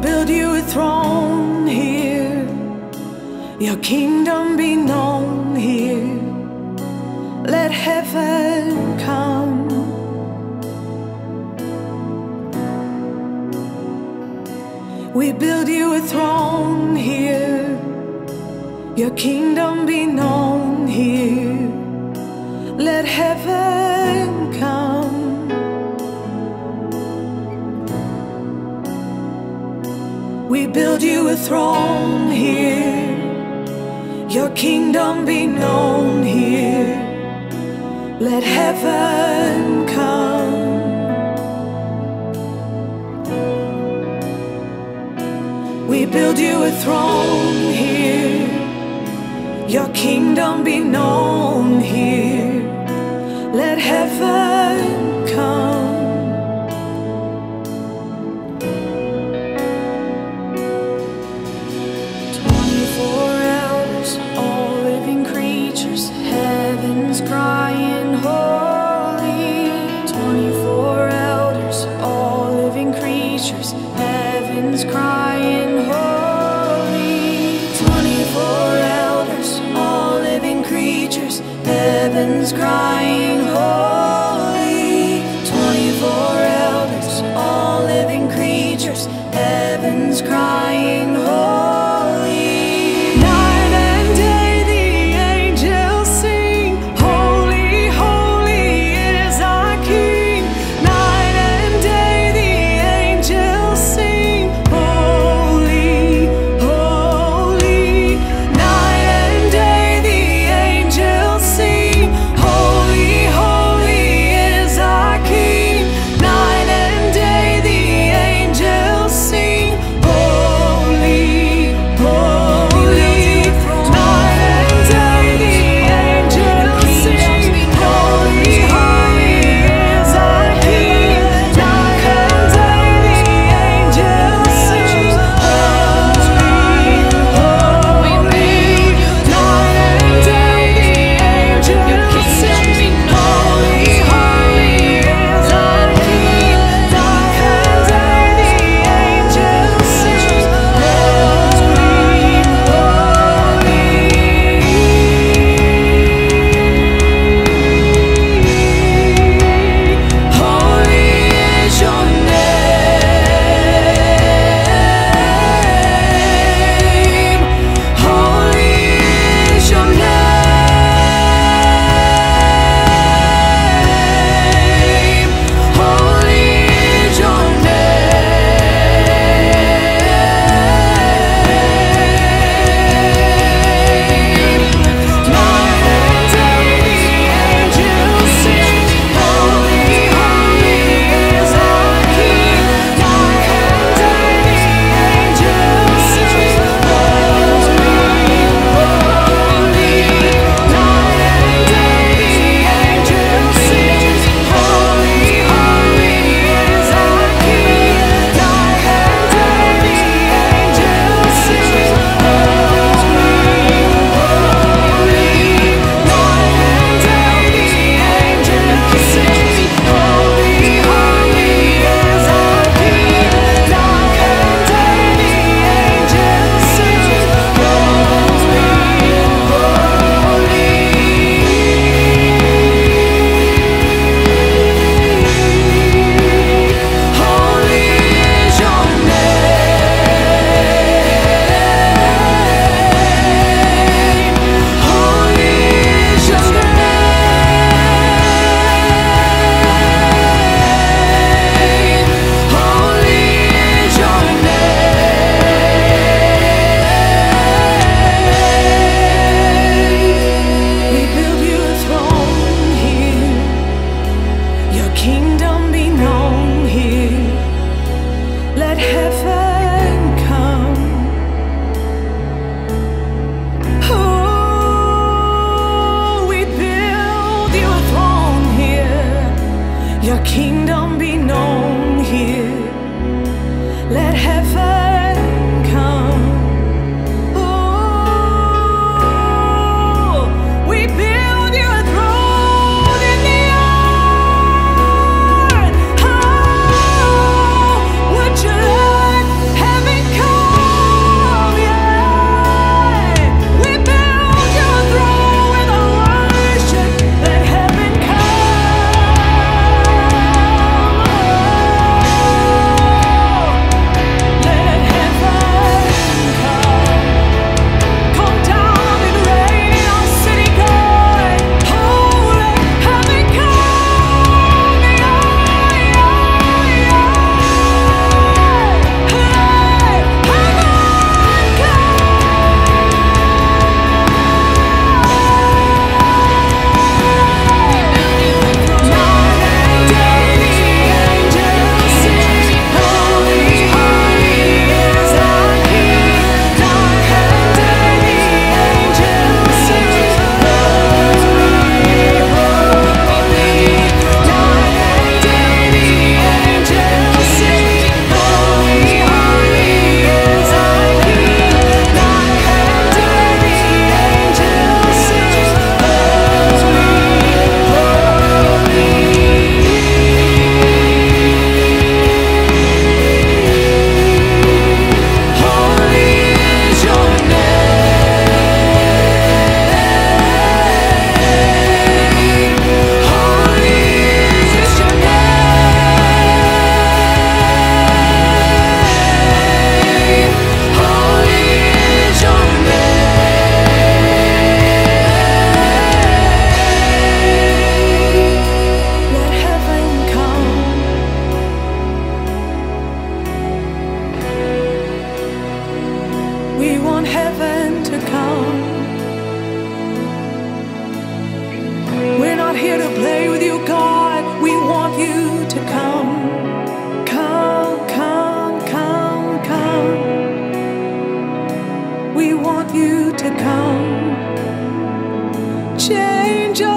build you a throne here. Your kingdom be known here. Let heaven come. We build you a throne here. Your kingdom be known here. Let heaven come. We build you a throne here. Your kingdom be known here. Let heaven come. We build you a throne here. Your kingdom be known here. Let heaven come. 24 elders, all living creatures, heaven's crying holy. 24 elders, all living creatures, heaven's crying holy. 24 elders, all living creatures, heaven's crying holy. 24 elders, all living creatures, heaven's crying holy. Night and day the angels sing, holy, holy is our King. Night and day the angels sing, holy, holy. Night and day the angels sing, holy, holy is our King. Night and day the angels sing, holy, holy. Night and day the angels sing, holy, holy is our King. Night and day the angels sing, holy, holy. Night and day the angels sing, holy, holy is our King. Night and day the angels sing, holy is your name. Holy is your name. Holy is your name. Night and day the angels sing, holy, holy is our King. Night and day the angels sing, holy, holy. Night and day the angels sing, holy, holy is our King. Night and day the angels sing, holy, holy. Night and day the angels sing, holy, holy is our King. Night and day the angels sing, holy is your name. Holy is your name. Holy is your name. We build you a throne here. Your kingdom be known here. Let heaven come. Oh, we build you a throne here. Your kingdom be known here. Let heaven come. Oh, we build you a throne in the earth. Oh, would you let heaven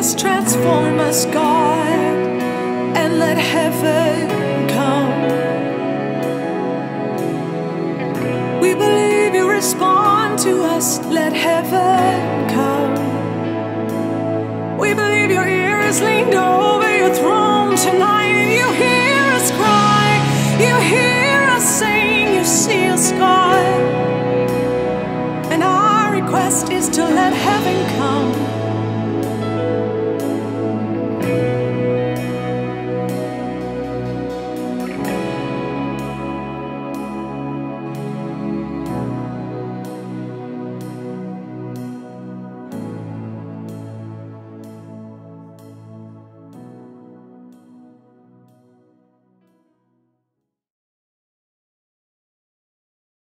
us, transform us, God, and let heaven come. We believe you respond to us, let heaven come. We believe your ear is leaned over your throne.